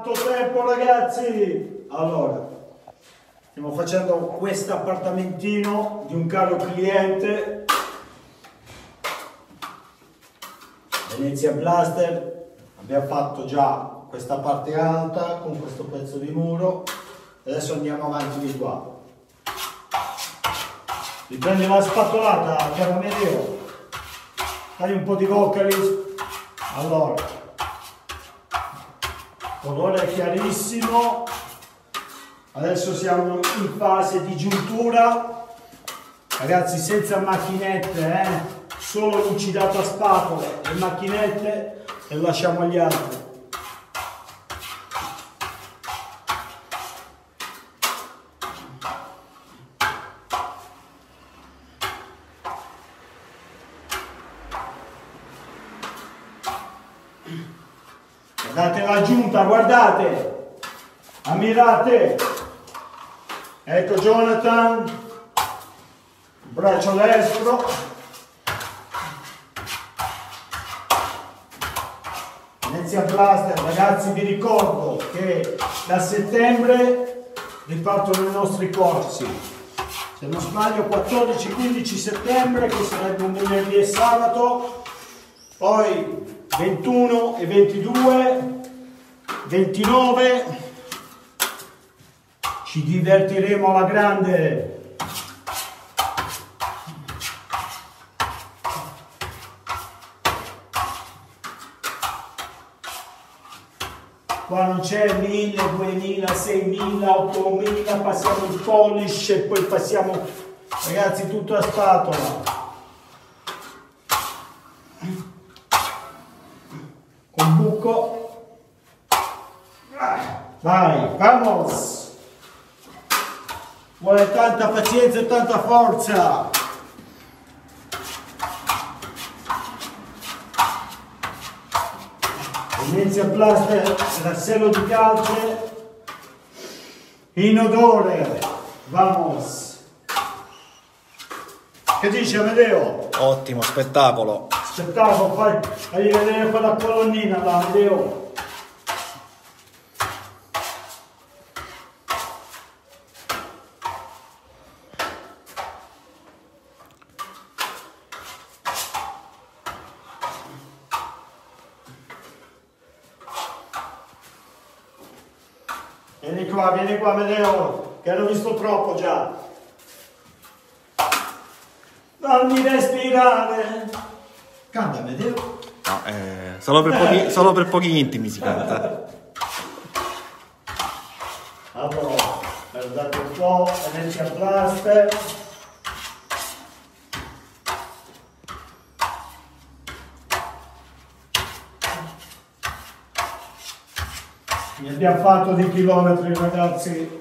Quanto tempo ragazzi! Allora, stiamo facendo questo appartamentino di un caro cliente, Venezia Blaster. Abbiamo fatto già questa parte alta con questo pezzo di muro, adesso andiamo avanti di qua. Riprendi la spatolata, caro Amedeo, fai un po' di vocalist. Allora, colore chiarissimo, adesso siamo in fase di giuntura, ragazzi, senza macchinette, solo lucidato a spatola e macchinette, e lasciamo agli altri. Guardate la giunta, guardate, ammirate, ecco Jonathan, braccio destro, Venezia Blaster. Ragazzi, vi ricordo che da settembre ripartono i nostri corsi, se non sbaglio 14-15 settembre, che sarebbe un venerdì e sabato, poi 21 e 22, 29, ci divertiremo alla grande. Qua non c'è 1000, 2000, 6000, 8000, passiamo il polish e poi passiamo, ragazzi, tutto a spatola. Con buco, vai, vamos, vuole tanta pazienza e tanta forza. Venezia Blaster, rassello di calce, in odore, vamos. Che dici Amedeo? Ottimo, spettacolo. Spettacolo, fai vedere quella colonnina là, Amedeo. Vieni qua Amedeo, che l'ho visto troppo già. Fammi respirare. Canta Amedeo? No, solo per pochi intimi si canta. Allora, guardate un po', Venezia Blaster. Ne abbiamo fatto di chilometri ragazzi.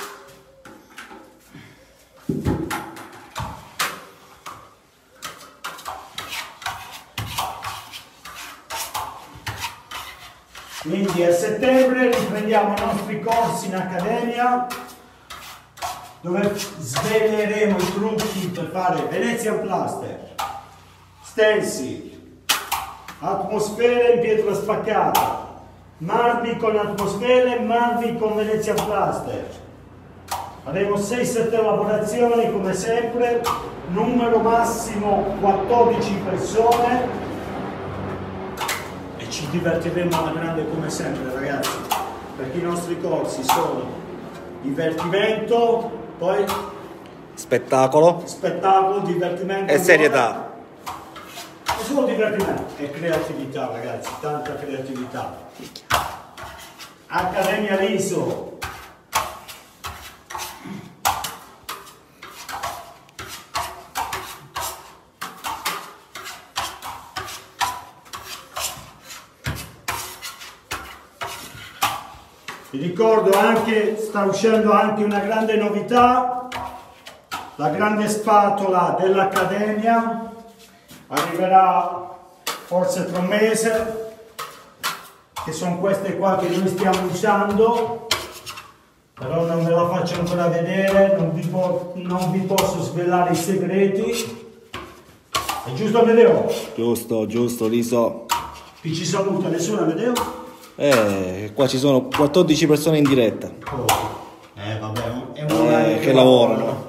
Quindi a settembre riprendiamo i nostri corsi in accademia, dove sveleremo i trucchi per fare Venezia Blaster, stencil, atmosfere in pietra spaccata, marmi con atmosfere, marmi con Venezia Blaster. Faremo 6-7 lavorazioni come sempre, numero massimo 14 persone, e ci divertiremo alla grande come sempre ragazzi, perché i nostri corsi sono divertimento, poi spettacolo, divertimento e serietà. È solo divertimento e creatività ragazzi, tanta creatività. Accademia Riso. Vi ricordo anche, sta uscendo anche una grande novità, la grande spatola dell'Accademia, arriverà forse tra un mese, che sono queste qua che noi stiamo usando, però non ve la faccio ancora vedere, non vi posso svelare i segreti. È giusto Amedeo? Giusto, Riso. Chi ci saluta? Nessuno Amedeo? Qua ci sono 14 persone in diretta. Vabbè, è un orario che lavorano.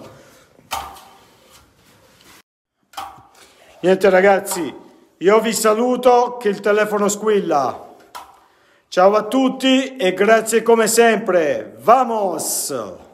Niente ragazzi, io vi saluto che il telefono squilla. Ciao a tutti e grazie come sempre. Vamos!